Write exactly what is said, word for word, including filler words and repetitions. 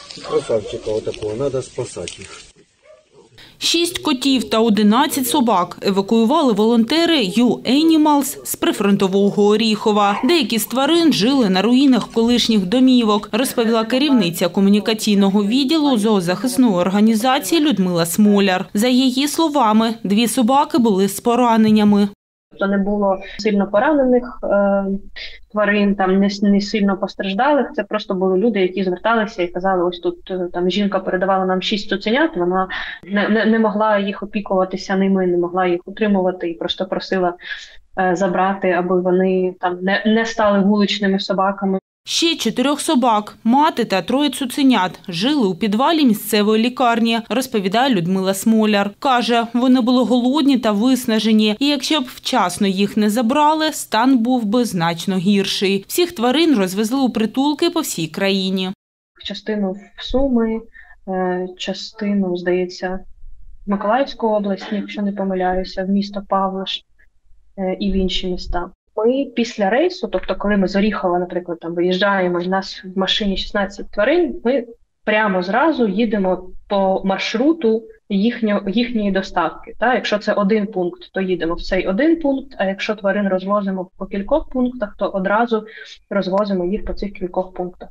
Красавчика отакого, треба спасати їх. Шість котів та одинадцять собак евакуювали волонтери ю енімалс з прифронтового Оріхова. Деякі з тварин жили на руїнах колишніх домівок, розповіла керівниця комунікаційного відділу зоозахисної організації Людмила Смоляр. За її словами, дві собаки були з пораненнями. То не було сильно поранених е, тварин, там не, не сильно постраждалих. Це просто були люди, які зверталися і казали, ось тут там жінка передавала нам шість цуценят, вона не, не, не могла їх опікуватися ними, не могла їх утримувати і просто просила е, забрати, аби вони там не, не стали вуличними собаками. Ще чотирьох собак, мати та троє цуценят жили у підвалі місцевої лікарні, розповідає Людмила Смоляр. Каже, вони були голодні та виснажені, і якщо б вчасно їх не забрали, стан був би значно гірший. Всіх тварин розвезли у притулки по всій країні. Частину в Суми, частину, здається, в Миколаївську область, якщо не помиляюся, в місто Павлиш і в інші міста. Ми після рейсу, тобто коли ми з Оріхова, наприклад, там виїжджаємо, і в нас в машині шістнадцять тварин, ми прямо зразу їдемо по маршруту їхньо, їхньої доставки. Та? Якщо це один пункт, то їдемо в цей один пункт, а якщо тварин розвозимо по кількох пунктах, то одразу розвозимо їх по цих кількох пунктах.